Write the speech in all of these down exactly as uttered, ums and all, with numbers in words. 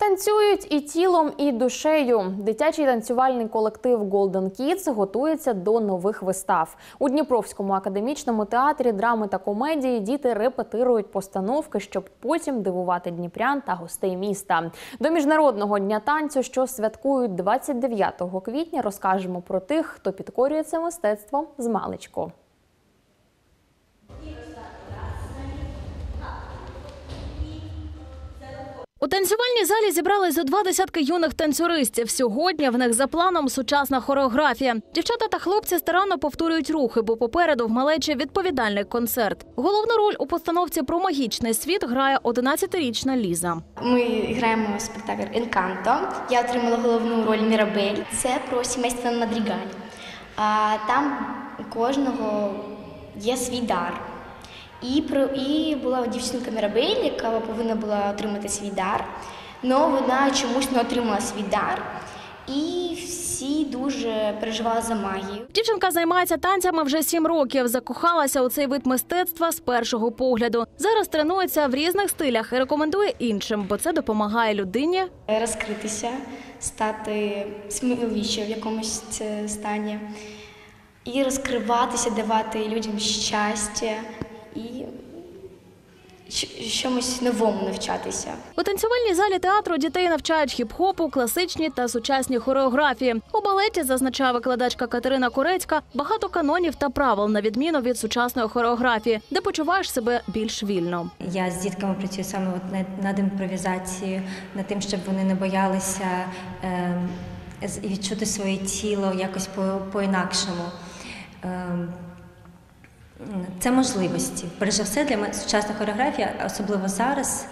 Танцюють і тілом, і душею. Дитячий танцювальний колектив Golden Kids готується до нових вистав. У Дніпровському академічному театрі драми та комедії діти репетирують постановки, щоб потім дивувати дніпрян та гостей міста. До Міжнародного дня танцю, що святкують двадцять дев'ятого квітня, розкажемо про тих, хто підкорює це мистецтво змалечку. У танцювальній залі зібрались зо два десятки юних танцюристів. Сьогодні в них за планом сучасна хореографія. Дівчата та хлопці старанно повторюють рухи, бо попереду в малечі відповідальний концерт. Головну роль у постановці про магічний світ грає одинадцятирічна Ліза. Ми граємо спектакль «Енканто». Я отримала головну роль Мірабель. Це про сімейство Мадрігаль. Там у кожного є свій дар. І, про, і була дівчинка Мірабель, яка повинна була отримати свій дар, але вона чомусь не отримала свій дар. І всі дуже переживали за магію. Дівчинка займається танцями вже сім років. Закохалася у цей вид мистецтва з першого погляду. Зараз тренується в різних стилях і рекомендує іншим, бо це допомагає людині розкритися, стати сміливіше в якомусь стані. І розкриватися, давати людям щастя. І чомусь новому навчатися. У танцювальній залі театру дітей навчають хіп-хопу, класичні та сучасні хореографії. У балеті, зазначає викладачка Катерина Корецька, багато канонів та правил, на відміну від сучасної хореографії, де почуваєш себе більш вільно. Я з дітками працюю саме от над імпровізацією, над тим, щоб вони не боялися е, відчути своє тіло якось по-інакшому. Е, Це можливості. Перш за все, для мене сучасна хореографія, особливо зараз,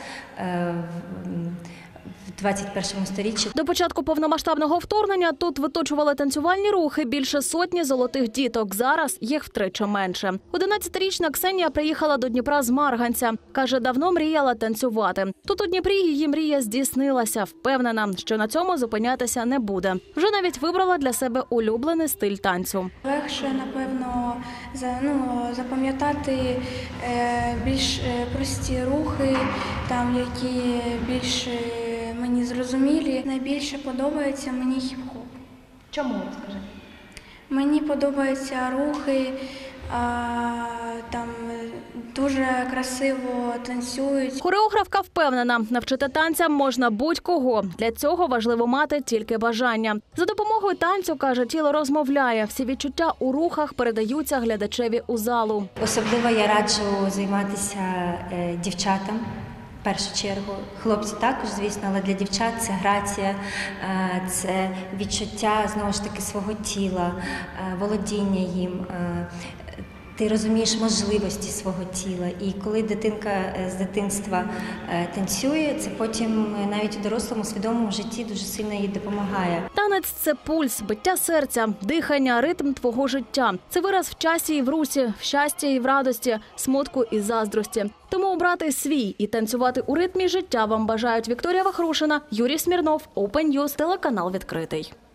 в двадцять першому сторіччі. До початку повномасштабного вторгнення тут виточували танцювальні рухи більше сотні золотих діток. Зараз їх втричі менше. одинадцятирічна Ксенія приїхала до Дніпра з Марганця. Каже, давно мріяла танцювати. Тут у Дніпрі її мрія здійснилася. Впевнена, що на цьому зупинятися не буде. Вже навіть вибрала для себе улюблений стиль танцю. Легше, напевно, ну, запам'ятати е, більш прості рухи, там, які більш мені зрозумілі. Найбільше подобається мені хіп-хоп. Чому, скажи? Мені подобаються рухи, а, там дуже красиво танцюють. Хореографка впевнена, навчити танцям можна будь-кого. Для цього важливо мати тільки бажання. За допомогою танцю, каже, тіло розмовляє. Всі відчуття у рухах передаються глядачеві у залу. Особливо я раджу займатися е, дівчатам. В першу чергу. Хлопці також, звісно, але для дівчат це грація, це відчуття, знову ж таки, свого тіла, володіння їм. Ти розумієш можливості свого тіла. І коли дитинка з дитинства танцює, це потім навіть у дорослому свідомому житті дуже сильно їй допомагає. Танець – це пульс, биття серця, дихання, ритм твого життя. Це вираз в часі і в русі, в щасті і в радості, смутку і заздрості. Тому обрати свій і танцювати у ритмі життя вам бажають Вікторія Вахрушина, Юрій Смірнов, Open News, телеканал «Відкритий».